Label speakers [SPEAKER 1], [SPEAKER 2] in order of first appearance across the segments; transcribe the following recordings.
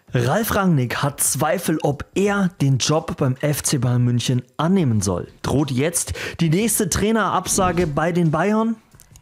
[SPEAKER 1] Ralf Rangnick hat Zweifel, ob er den Job beim FC Bayern München annehmen soll. Droht jetzt die nächste Trainerabsage bei den Bayern?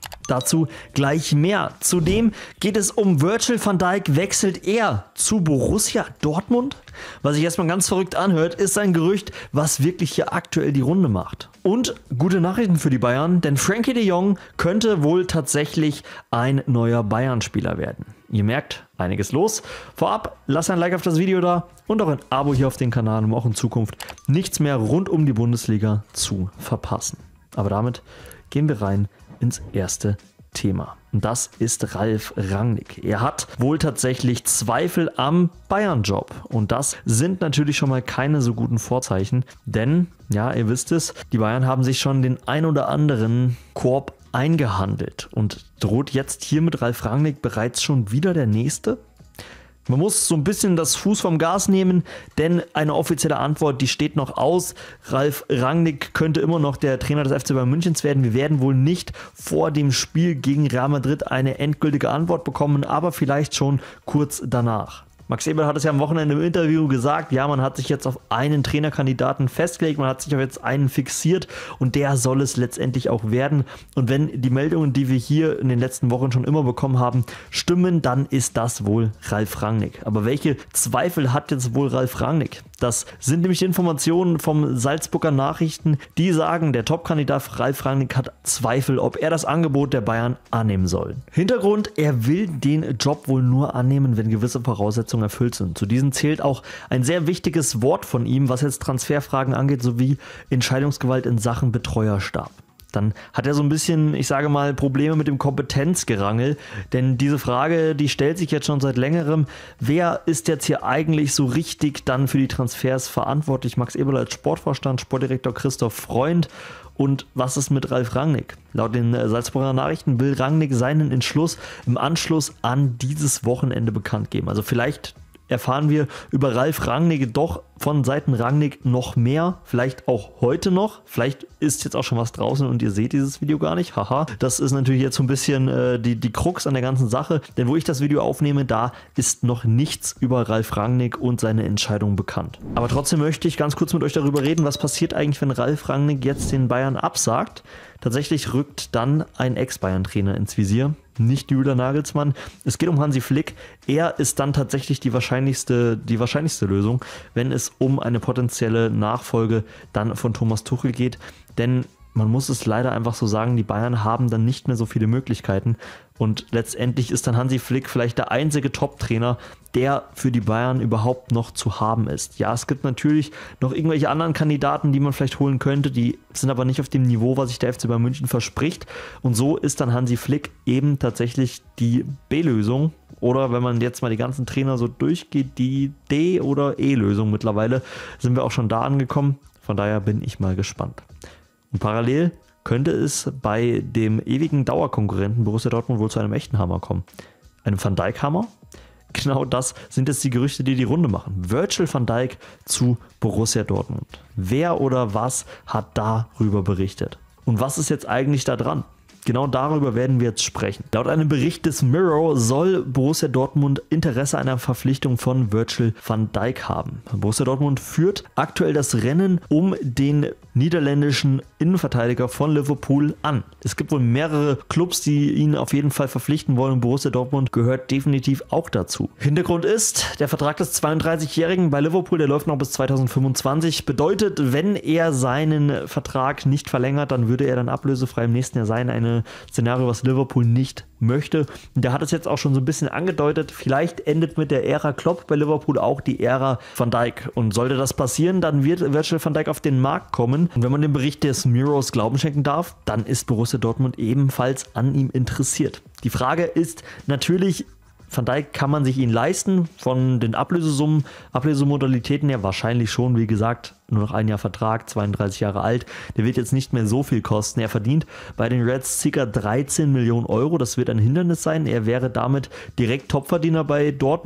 [SPEAKER 1] Dazu gleich mehr. Zudem geht es um Virgil van Dijk. Wechselt er zu Borussia Dortmund? Was sich erstmal ganz verrückt anhört, ist ein Gerücht, was wirklich hier aktuell die Runde macht. Und gute Nachrichten für die Bayern, denn Frenkie de Jong könnte wohl tatsächlich ein neuer Bayern-Spieler werden. Ihr merkt, einiges los. Vorab, lasst ein Like auf das Video da und auch ein Abo hier auf den Kanal, um auch in Zukunft nichts mehr rund um die Bundesliga zu verpassen. Aber damit gehen wir rein ins erste Thema. Und das ist Ralf Rangnick. Er hat wohl tatsächlich Zweifel am Bayern-Job. Und das sind natürlich schon mal keine so guten Vorzeichen. Denn, ja, ihr wisst es, die Bayern haben sich schon den ein oder anderen Korb eingehandelt. Und droht jetzt hier mit Ralf Rangnick bereits schon wieder der nächste? Man muss so ein bisschen das Fuß vom Gas nehmen, denn eine offizielle Antwort, die steht noch aus. Ralf Rangnick könnte immer noch der Trainer des FC Bayern Münchens werden. Wir werden wohl nicht vor dem Spiel gegen Real Madrid eine endgültige Antwort bekommen, aber vielleicht schon kurz danach. Max Eberl hat es ja am Wochenende im Interview gesagt, ja, man hat sich jetzt auf einen Trainerkandidaten festgelegt, man hat sich auf jetzt einen fixiert und der soll es letztendlich auch werden. Und wenn die Meldungen, die wir hier in den letzten Wochen schon immer bekommen haben, stimmen, dann ist das wohl Ralf Rangnick. Aber welche Zweifel hat jetzt wohl Ralf Rangnick? Das sind nämlich die Informationen vom Salzburger Nachrichten, die sagen, der Top-Kandidat Ralf Rangnick hat Zweifel, ob er das Angebot der Bayern annehmen soll. Hintergrund, er will den Job wohl nur annehmen, wenn gewisse Voraussetzungen erfüllt sind. Zu diesen zählt auch ein sehr wichtiges Wort von ihm, was jetzt Transferfragen angeht, sowie Entscheidungsgewalt in Sachen Betreuerstab. Dann hat er so ein bisschen, ich sage mal, Probleme mit dem Kompetenzgerangel, denn diese Frage, die stellt sich jetzt schon seit längerem. Wer ist jetzt hier eigentlich so richtig dann für die Transfers verantwortlich? Max Eberl als Sportvorstand, Sportdirektor Christoph Freund. Und was ist mit Ralf Rangnick? Laut den Salzburger Nachrichten will Rangnick seinen Entschluss im Anschluss an dieses Wochenende bekannt geben. Also vielleicht erfahren wir über Ralf Rangnick doch von Seiten Rangnick noch mehr, vielleicht auch heute noch, vielleicht ist jetzt auch schon was draußen und ihr seht dieses Video gar nicht, haha, das ist natürlich jetzt so ein bisschen die Krux an der ganzen Sache, denn wo ich das Video aufnehme, da ist noch nichts über Ralf Rangnick und seine Entscheidung bekannt. Aber trotzdem möchte ich ganz kurz mit euch darüber reden, was passiert eigentlich, wenn Ralf Rangnick jetzt den Bayern absagt. Tatsächlich rückt dann ein Ex-Bayern-Trainer ins Visier, nicht Julian Nagelsmann. Es geht um Hansi Flick. Er ist dann tatsächlich die wahrscheinlichste Lösung, wenn es um eine potenzielle Nachfolge dann von Thomas Tuchel geht. Denn man muss es leider einfach so sagen, die Bayern haben dann nicht mehr so viele Möglichkeiten. Und letztendlich ist dann Hansi Flick vielleicht der einzige Top-Trainer, der für die Bayern überhaupt noch zu haben ist. Ja, es gibt natürlich noch irgendwelche anderen Kandidaten, die man vielleicht holen könnte, die sind aber nicht auf dem Niveau, was sich der FC Bayern München verspricht. Und so ist dann Hansi Flick eben tatsächlich die B-Lösung. Oder wenn man jetzt mal die ganzen Trainer so durchgeht, die D- oder E-Lösung mittlerweile, sind wir auch schon da angekommen. Von daher bin ich mal gespannt. Und parallel könnte es bei dem ewigen Dauerkonkurrenten Borussia Dortmund wohl zu einem echten Hammer kommen. Einem Van Dijk-Hammer? Genau das sind jetzt die Gerüchte, die die Runde machen. Virgil van Dijk zu Borussia Dortmund. Wer oder was hat darüber berichtet? Und was ist jetzt eigentlich da dran? Genau darüber werden wir jetzt sprechen. Laut einem Bericht des Mirror soll Borussia Dortmund Interesse an einer Verpflichtung von Virgil van Dijk haben. Borussia Dortmund führt aktuell das Rennen um den niederländischen Innenverteidiger von Liverpool an. Es gibt wohl mehrere Clubs, die ihn auf jeden Fall verpflichten wollen und Borussia Dortmund gehört definitiv auch dazu. Hintergrund ist, der Vertrag des 32-Jährigen bei Liverpool, der läuft noch bis 2025. Bedeutet, wenn er seinen Vertrag nicht verlängert, dann würde er dann ablösefrei im nächsten Jahr sein. Ein Szenario, was Liverpool nicht möchte. Und der hat es jetzt auch schon so ein bisschen angedeutet, vielleicht endet mit der Ära Klopp bei Liverpool auch die Ära Van Dijk. Und sollte das passieren, dann wird Virgil van Dijk auf den Markt kommen. Und wenn man dem Bericht des Mirrors Glauben schenken darf, dann ist Borussia Dortmund ebenfalls an ihm interessiert. Die Frage ist natürlich, Van Dijk, kann man sich ihn leisten? Von den Ablösemodalitäten her wahrscheinlich schon, wie gesagt, nur noch ein Jahr Vertrag, 32 Jahre alt. Der wird jetzt nicht mehr so viel kosten. Er verdient bei den Reds ca. 13 Millionen Euro. Das wird ein Hindernis sein. Er wäre damit direkt Topverdiener bei Dortmund.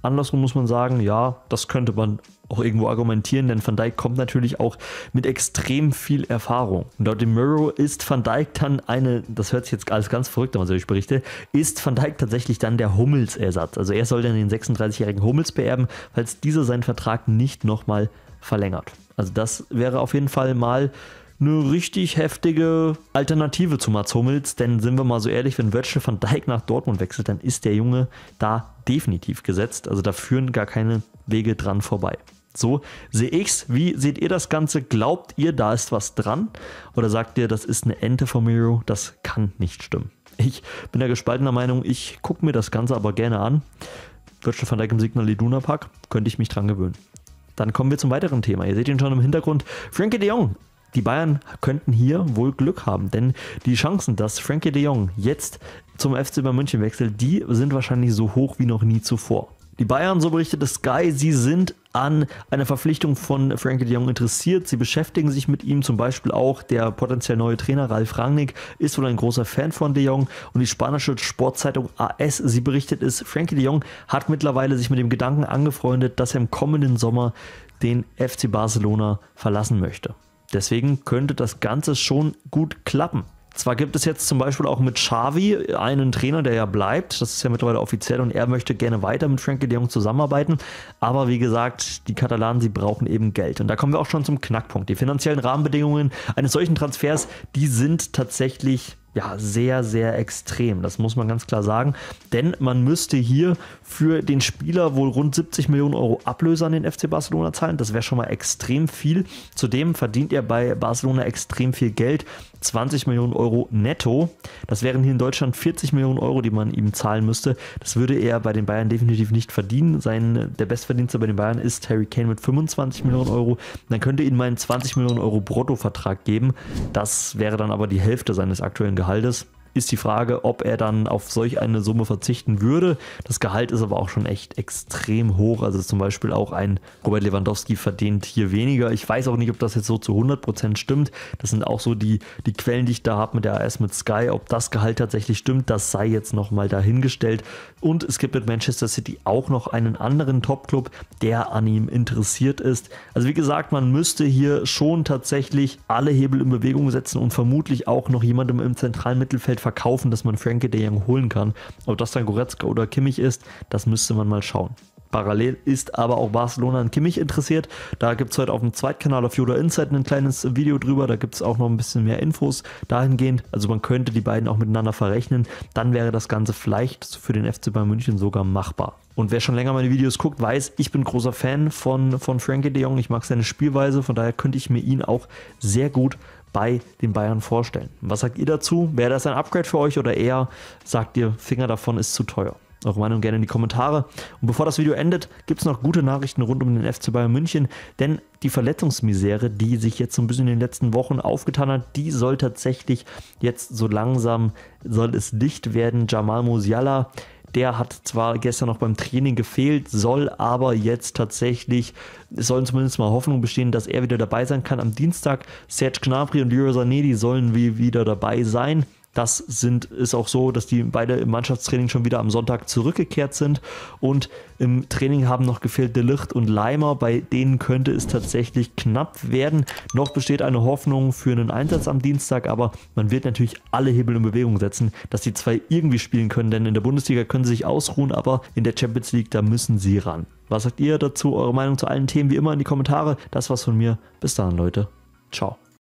[SPEAKER 1] Andersrum muss man sagen, ja, das könnte man auch irgendwo argumentieren, denn Van Dijk kommt natürlich auch mit extrem viel Erfahrung. Und laut dem Mirror ist Van Dijk dann das hört sich jetzt alles ganz verrückt an, was ich berichte, ist Van Dijk tatsächlich dann der Hummels-Ersatz. Also er soll dann den 36-jährigen Hummels beerben, falls dieser seinen Vertrag nicht nochmal verlängert. Also das wäre auf jeden Fall mal eine richtig heftige Alternative zu Mats Hummels, denn sind wir mal so ehrlich, wenn Virgil van Dijk nach Dortmund wechselt, dann ist der Junge da definitiv gesetzt. Also da führen gar keine Wege dran vorbei. So sehe ich's. Wie seht ihr das Ganze? Glaubt ihr, da ist was dran? Oder sagt ihr, das ist eine Ente von Miro? Das kann nicht stimmen. Ich bin der gespaltener Meinung, ich gucke mir das Ganze aber gerne an. Virgil van Dijk im Signal Iduna Park, könnte ich mich dran gewöhnen. Dann kommen wir zum weiteren Thema. Ihr seht ihn schon im Hintergrund. Frenkie de Jong. Die Bayern könnten hier wohl Glück haben, denn die Chancen, dass Frenkie de Jong jetzt zum FC Bayern München wechselt, die sind wahrscheinlich so hoch wie noch nie zuvor. Die Bayern, so berichtete Sky, sie sind an einer Verpflichtung von Frenkie de Jong interessiert. Sie beschäftigen sich mit ihm, zum Beispiel auch der potenziell neue Trainer Ralf Rangnick ist wohl ein großer Fan von de Jong und die spanische Sportzeitung AS, sie berichtet es, Frenkie de Jong hat mittlerweile sich mit dem Gedanken angefreundet, dass er im kommenden Sommer den FC Barcelona verlassen möchte. Deswegen könnte das Ganze schon gut klappen. Zwar gibt es jetzt zum Beispiel auch mit Xavi einen Trainer, der ja bleibt, das ist ja mittlerweile offiziell und er möchte gerne weiter mit Frenkie de Jong zusammenarbeiten, aber wie gesagt, die Katalanen, sie brauchen eben Geld und da kommen wir auch schon zum Knackpunkt. Die finanziellen Rahmenbedingungen eines solchen Transfers, die sind tatsächlich sehr, sehr extrem. Das muss man ganz klar sagen. Denn man müsste hier für den Spieler wohl rund 70 Millionen Euro Ablöse an den FC Barcelona zahlen. Das wäre schon mal extrem viel. Zudem verdient er bei Barcelona extrem viel Geld. 20 Millionen Euro netto. Das wären hier in Deutschland 40 Millionen Euro, die man ihm zahlen müsste. Das würde er bei den Bayern definitiv nicht verdienen. Der Bestverdienste bei den Bayern ist Harry Kane mit 25 Millionen Euro. Dann könnte ihm einen 20 Millionen Euro Bruttovertrag geben. Das wäre dann aber die Hälfte seines aktuellen Gehaltes. Ist die Frage, ob er dann auf solch eine Summe verzichten würde. Das Gehalt ist aber auch schon echt extrem hoch. Also zum Beispiel auch ein Robert Lewandowski verdient hier weniger. Ich weiß auch nicht, ob das jetzt so zu 100% stimmt. Das sind auch so die Quellen, die ich da habe mit der AS mit Sky. Ob das Gehalt tatsächlich stimmt, das sei jetzt nochmal dahingestellt. Und es gibt mit Manchester City auch noch einen anderen Top-Club, der an ihm interessiert ist. Also wie gesagt, man müsste hier schon tatsächlich alle Hebel in Bewegung setzen und vermutlich auch noch jemandem im zentralen Mittelfeld verkaufen, dass man Frenkie de Jong holen kann. Ob das dann Goretzka oder Kimmich ist, das müsste man mal schauen. Parallel ist aber auch Barcelona an Kimmich interessiert. Da gibt es heute auf dem Zweitkanal auf Yoda Insight ein kleines Video drüber. Da gibt es auch noch ein bisschen mehr Infos dahingehend. Also man könnte die beiden auch miteinander verrechnen. Dann wäre das Ganze vielleicht für den FC Bayern München sogar machbar. Und wer schon länger meine Videos guckt, weiß, ich bin großer Fan von Frenkie de Jong. Ich mag seine Spielweise. Von daher könnte ich mir ihn auch sehr gut bei den Bayern vorstellen. Was sagt ihr dazu? Wäre das ein Upgrade für euch oder eher sagt ihr, Finger davon ist zu teuer? Eure Meinung gerne in die Kommentare. Und bevor das Video endet, gibt es noch gute Nachrichten rund um den FC Bayern München, denn die Verletzungsmisere, die sich jetzt so ein bisschen in den letzten Wochen aufgetan hat, die soll tatsächlich jetzt so langsam, soll es dicht werden. Jamal Musiala, der hat zwar gestern noch beim Training gefehlt, soll aber jetzt tatsächlich, es sollen zumindest mal Hoffnung bestehen, dass er wieder dabei sein kann. Am Dienstag Serge Gnabry und Leroy Sané, die sollen wieder dabei sein. Das ist auch so, dass die beide im Mannschaftstraining schon wieder am Sonntag zurückgekehrt sind und im Training haben noch gefehlt De Ligt und Leimer, bei denen könnte es tatsächlich knapp werden. Noch besteht eine Hoffnung für einen Einsatz am Dienstag, aber man wird natürlich alle Hebel in Bewegung setzen, dass die zwei irgendwie spielen können, denn in der Bundesliga können sie sich ausruhen, aber in der Champions League, da müssen sie ran. Was sagt ihr dazu? Eure Meinung zu allen Themen wie immer in die Kommentare. Das war's von mir. Bis dann, Leute. Ciao.